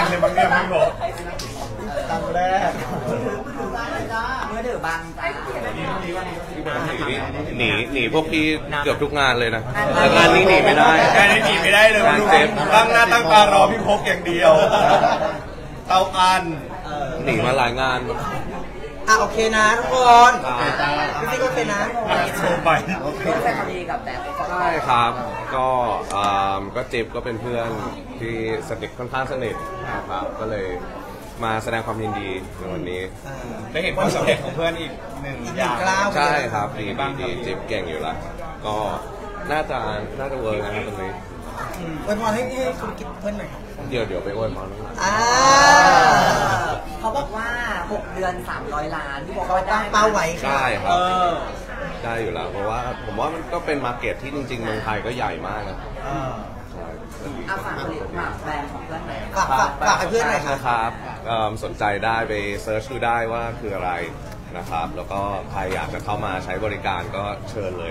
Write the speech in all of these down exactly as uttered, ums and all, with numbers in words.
เลยบางเนี่ยพี่บอกครั้งแรกเมื่อเดือบางจ้าหนีหนีพวกพี่เกือบทุกงานเลยนะแต่งานนี้หนีไม่ได้งานนี้หนีไม่ได้เลยดูตั้งหน้าตั้งตารอพี่พกอย่างเดียวเตาอันหนีมาหลายงานอ่ะโอเคนะทุกคนพี่ติ๊กโอเคนะโชว์ไปแฟนดีกับแบบใช่ครับก็ก็จิ๊บก็เป็นเพื่อนที่สนิทค่อนข้างสนิทนะครับก็เลยมาแสดงความยินดีในวันนี้ได้เห็นความสำเร็จของเพื่อนอีกหนึ่งอย่างใช่ครับดีดีจิ๊บเก่งอยู่แล้วก็น่าจะน่าจะเวิร์กนะครับตรงนี้อวยพรให้ให้คุณกิ๊บเพื่อนหน่อยเดี๋ยวเดี๋ยวไปอวยพรน้องอ่าเขาบอกว่าหกเดือนสามร้อยล้านที่บอกว่าตั้งเป้าไว้ใช่ครับได้อยู่แล้วเพราะว่าผมว่ามันก็เป็นมาร์เก็ตที่จริงๆเมืองไทยก็ใหญ่มากนะอาฝากผลิตฝากแบรนด์ของเพื่อนหน่อยฝากฝากฝากให้เพื่อนหน่อยนะครับสนใจได้ไปเซิร์ชดูได้ว่าคืออะไรนะครับแล้วก็ใครอยากจะเข้ามาใช้บริการก็เชิญเลย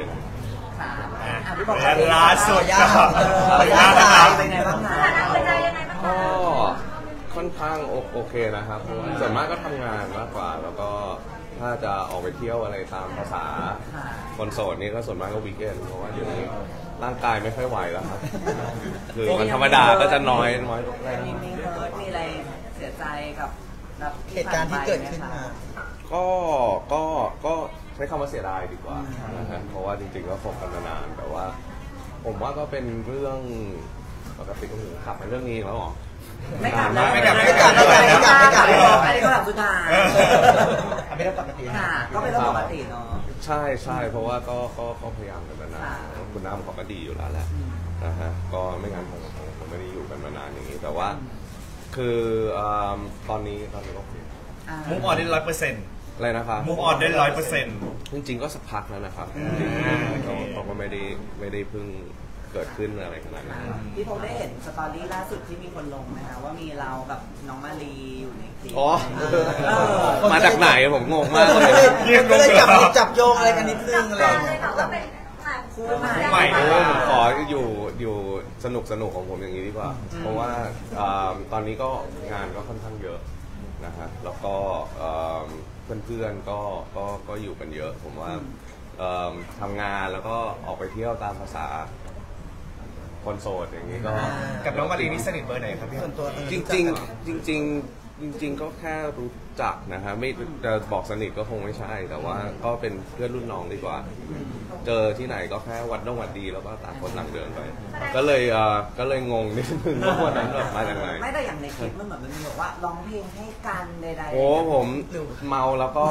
ล่าสุดเป็นไงบ้างเป็นไงบ้างก็ค่อนข้างโอเคนะครับส่วนมากก็ทำงานมากกว่าแล้วก็ถ้าจะออกไปเที่ยวอะไรตามภาษาคนโสดนี่ก็ส่วนมากก็วีคเอนด์เพราะว่าเดี๋ยวนี้ร่างกายไม่ค่อยไหวแล้วครับคือมันธรรมดาก็จะน้อยน้อยลงมีมีเฮิร์ตมีอะไรเสียใจกับเหตุการณ์ที่เกิดขึ้นมาก็ก็ก็ใช้คำว่าเสียดายดีกว่านะฮะเพราะว่าจริงๆก็คบกันมานานแต่ว่าผมว่าก็เป็นเรื่องปกติก็ถือขับมาเรื่องนี้แล้วหรอไม่กลับแล้วไม่กลับไม่กลับไม่กลับไม่กลับไม่กลับอันนี้ก็แบบสุดท้ายไม่ได้ปกติค่ะก็เป็นเรื่องปกติเนาะใช่ใช่เพราะว่าก็ก็ก็พยายามกันมานานคุณน้ำเขาก็ดีอยู่แล้วแหละนะฮะก็ไม่งั้นผมผมไม่ได้อยู่กันมานานอย่างนี้แต่ว่าคือตอนนี้ตอนนี้ก็มุกออนได้ร้อยเปอร์เซ็นต์อะไรนะครับมุกออนได้ร้อยเปอร์เซ็นต์จริงๆก็สักพักแล้วนะครับเขาก็ไม่ได้ไม่ได้เพิ่งเกิดขึ้นอะไรขนาดนั้นพี่พงได้เห็นสตอรี่ล่าสุดที่มีคนลงไหมคะว่ามีเรากับน้องมาลีอยู่ในคลิปอ๋อมาจากไหนผมงงมากเลยก็เลยจับจับโยงอะไรกันนิดนึงอะไรคู่ใหม่ผมขออยู่อยู่สนุกสนุกของผมอย่างนี้ดีกว่าเพราะว่าตอนนี้ก็งานก็ค่อนข้างเยอะนะฮะแล้วก็เพื่อนๆก็ก็ก็อยู่กันเยอะผมว่าทำงานแล้วก็ออกไปเที่ยวตามภาษาคนโสดอย่างนี้ก็กับน้องมารีนี่สนิทเบอร์ไหนครับพี่จริงจริงจริงจริงจริงๆก็แค่รู้จักนะฮะไม่จะบอกสนิทก็คงไม่ใช่แต่ว่าก็เป็นเพื่อนรุ่นน้องดีกว่าเจอที่ไหนก็แค่วัดต้องวัดดีแล้วก็ต่างคนต่างเดินไปก็เลยเออก็เลยงงนิดนึงว่าวันนั้นแบบมาจากไหนไม่แต่อย่างในคลิปมันเหมือนมันบอกว่าร้องเพลงให้กันใดๆโอ้ผมเมาแล้วก็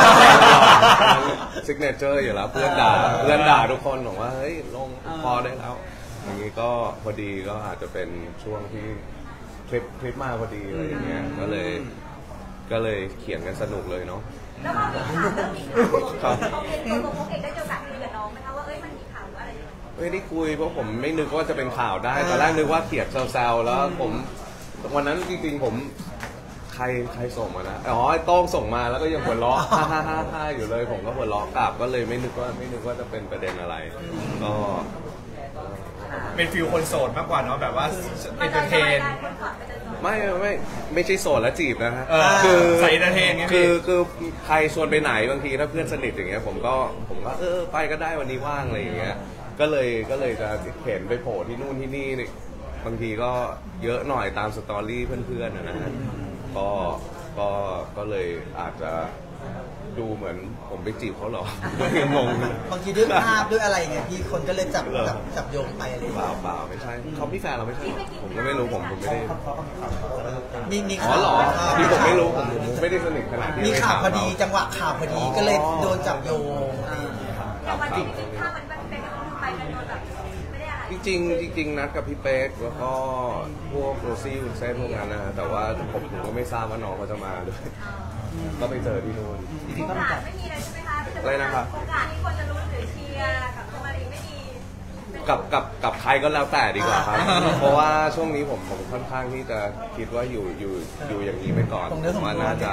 ซิกเนเจอร์อยู่แล้วเพื่อนด่าเพื่อนด่าทุกคนบอกว่าเฮ้ยลงพอได้แล้วอย่างนี้ก็พอดีก็อาจจะเป็นช่วงที่คลิปคลิปมาพอดีอะไรอย่างเงี้ยก็เลยก็เลยเขียนกันสนุกเลยเนาะแล้วพอมีข่าวแล้วมีข่าวโอเคตัวโอเคได้เจอแบบคุยกับน้องไหมคะว่าเอ้ยมันมีข่าวอะไรไม่ได้คุยเพราะผมไม่นึกว่าจะเป็นข่าวได้ตอนแรกนึกว่าเขียนแซวๆแล้วผมวันนั้นจริงๆผมใครใครส่งมานะอ๋อโต้งส่งมาแล้วก็ยังหัวเราะฮ่าฮ่าฮ่าอยู่เลยผมก็หัวเราะกลับก็เลยไม่นึกว่าไม่นึกว่าจะเป็นประเด็นอะไรก็เป็นฟิลคนโสดมากกว่าเนาะแบบว่าเอนเตอร์เทนไม่ไม่ไม่ใช่โสดแล้วจีบนะฮะคือใส่เอนเตอร์เทนคือคือใครชวนไปไหนบางทีถ้าเพื่อนสนิทอย่างเงี้ยผมก็ผมก็เออไปก็ได้วันนี้ว่างอะไรอย่างเงี้ยก็เลยก็เลยจะเห็นไปโผล่ที่นู่นที่นี่บางทีก็เยอะหน่อยตามสตอรี่เพื่อนๆนะฮะก็ก็ก็เลยอาจจะดูเหมือนผมไปจีบเขาหรองงบางทีด้วยภาพด้วยอะไรเงี้ยพี่คนก็เลยจับจับจับโยงไปอะไรเปล่าเปล่าไม่ใช่เขาพี่แฟนเราไม่ใช่ผมก็ไม่รู้ผมผมไม่ได้มีมีข่าวหรอที่ผมไม่รู้ผมผมไม่ได้สนิทขนาดนี้มีข่าวพอดีจังหวะข่าวพอดีก็เลยโดนจับโยงแต่วันจริงๆถ้ามันเป็นไปมันโดนแบบไม่ได้อะไรจริงจริงนัดกับพี่เป๊กแล้วก็พวกโรซี่วุ้นเส้นพวกนั้นนะแต่ว่าผมผมก็ไม่ทราบว่าน้องเขาจะมาด้วยก็ไปเจอที่นู่นโอกาสไม่มีเลยใช่ไหมคะอะไรนะครับโอกาสที่คนจะรู้หรือเชียร์กับโคมารีไม่มีกับกับกับใครก็แล้วแต่ดีกว่าครับเพราะว่าช่วงนี้ผมผมค่อนข้างที่จะคิดว่าอยู่อยู่อยู่อย่างนี้ไปก่อนว่าน่าจะ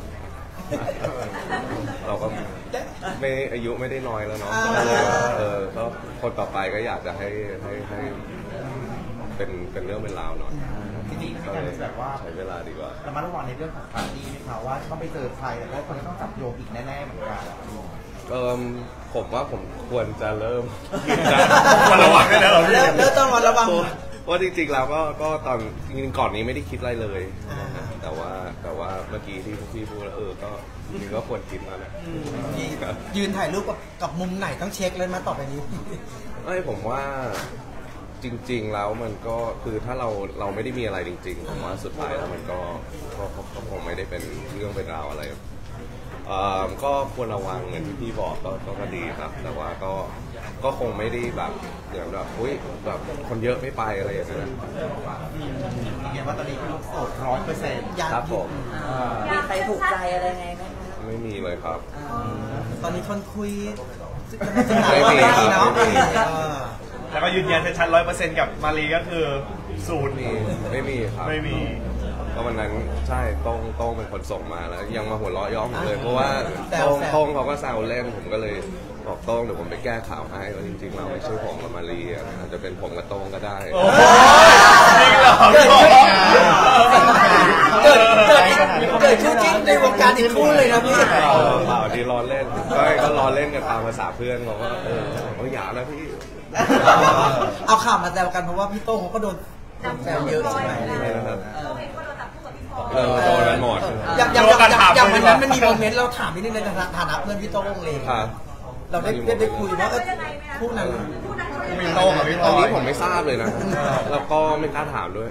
เราก็ไม่อายุไม่ได้น้อยแล้วเนาะเออก็คนต่อไปก็อยากจะให้ให้ให้เป็นเป็นเรื่องเป็นราวหน่อยจริงๆมีการแบบว่าใช้เวลาดีกว่าระมัดระวังในเรื่องของปาร์ตี้ไหมคะว่าต้องไปเจอใครแล้วก็คนต้องจับโยงอีกแน่ๆเหมือนกันเออผมว่าผมควรจะเริ่มควรระวังด้วยนะเหรอพี่เริ่มเริ่มต้องมาระวังว่าจริงๆแล้วก็ก็ตอนจริงๆก่อนนี้ไม่ได้คิดอะไรเลยนะฮะแต่ว่าแต่ว่าเมื่อกี้ที่พี่พูดแล้วเออก็จริงๆก็ควรคิดแล้วนะพี่ยืนถ่ายรูปกับกับมุมไหนต้องเช็คเลยมาต่อไปนี้ไม่ผมว่าจริง ๆ แล้วมันก็คือถ้าเราเราไม่ได้มีอะไรจริง ๆ ผมว่าสุดท้ายแล้วมันก็ก็ก็ก็คงไม่ได้เป็นเรื่องเป็นราวอะไรเอ่อก็ควรระวังอย่างที่พี่บอกก็ก็ก็ดีครับ แต่ว่าก็ก็คงไม่ได้แบบเหมือนแบบอุ้ยแบบคนเยอะไม่ไปอะไรอย่างเงี้ยเห็นว่าตอนนี้พี่ลูกโสดร้อยเปอร์เซ็นต์ครับผมมีใครถูกใจอะไรไงไหมคะไม่มีเลยครับตอนนี้คนคุยไม่มีครับเนาะไม่มีเออแล้วก็ยืนยันชัดร้อยเปอร์เซ็นต์กับมารีก็คือศูนย์มีไม่มีครับไม่มีก็วันนั้นใช่โต้งโต้งเป็นคนส่งมาแล้ว ยังมาหัวเราะย่อผมเลย เพราะว่าแซวโต้งแซวโต้งเขาก็แซวเล่นผมก็เลยบอกโต้งเดี๋ยวผมไปแก้ข่าวให้ว่าจริงๆเราไม่ใช่ผมกับมารีอะอาจจะเป็นผมกับโต้งก็ได้โอ้จริงเหรอเกิดขึ้นเกิดเกิดเกิดคู่จิ้นในวงการอีกคู่เลยนะพี่เออเปล่าดีล้อเล่นก็ก็ล้อเล่นกันตามภาษาเพื่อนบอกว่าเออเขาอย่าแล้วพี่เอาข่าวมาแซวกันเพราะว่าพี่โต้งเขาก็โดนแซวเยอะใช่ไหมไม่นะครับเราเองก็โดนจับคู่กับพี่พอเออโดนกันหมดอย่างอย่างอย่างอย่างอย่างวันนั้นมันมีโมเมนต์เราถามนิดนึงในฐานะเพื่อนพี่โต้งเลยครับเราได้ได้ได้คุยว่าเออคู่นั้นคู่นั้นเขายังไงมีโต้กับพี่พตลอนอยนี้ผมไม่ทราบเลยนะ แล้วก็ไม่กล้าถามด้วย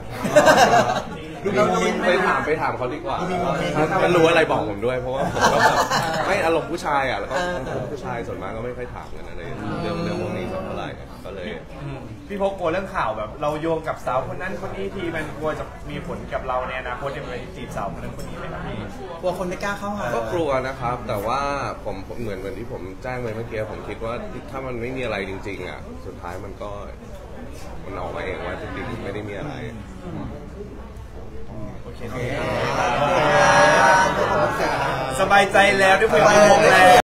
ไปถามไปถามเขาดีกว่าถ้ารู้อะไรบอกผมด้วย เพราะว่าผมก็แบบไม่อารมณ์ผู้ชายอ่ะ แล้วก็ผู้ชายส่วนมากก็ไม่ค่อยถามกันอะไรเรื่องเรื่องพวกนี้สักเท่าไหร่ก็เลยพี่พกกลัวเรื่องข่าวแบบเราโยงกับสาวคนนั้นคนนี้ทีมันกลัวจะมีผลกับเราในอนาคตจะไปจีบสาวคนนั้นคนนี้ไหมครับพี่กลัวคนไม่กล้าเข้าหาก็กลัวนะครับ แต่ว่าผมผมเหมือนเหมือนที่ผมแจ้งไปเมื่อกี้ผมคิดว่าถ้ามันไม่มีอะไรจริงๆอ่ะ สุดท้ายมันก็มันออกมาเองว่าจริงๆไม่ได้มีอะไรสบายใจแล้วด้วยคุยกับพี่พกแล้ว